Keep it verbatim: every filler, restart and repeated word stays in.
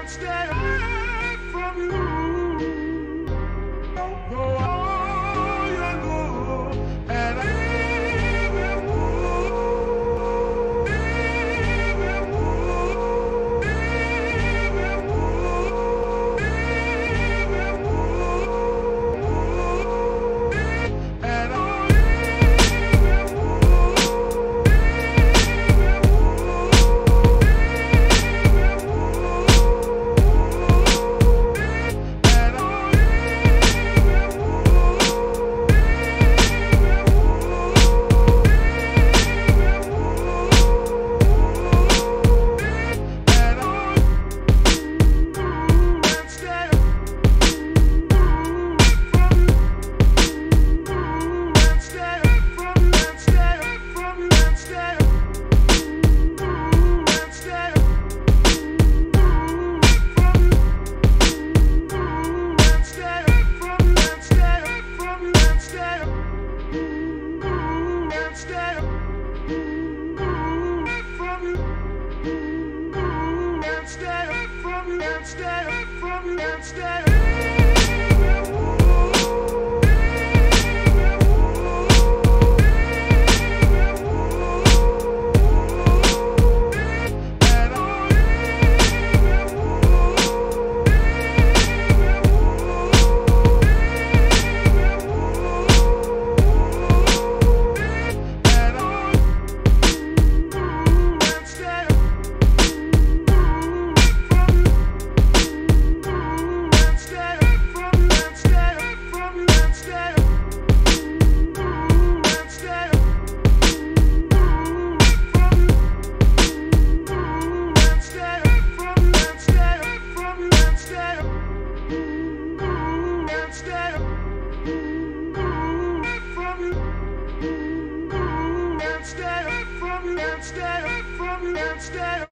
stay away from you. Don't go all you know, and leave it would, leave it would, leave it would, leave it would, and I'll leave it would, leave it would, leave it would, and I'll leave it would, leave it stay from you and stay from you and stay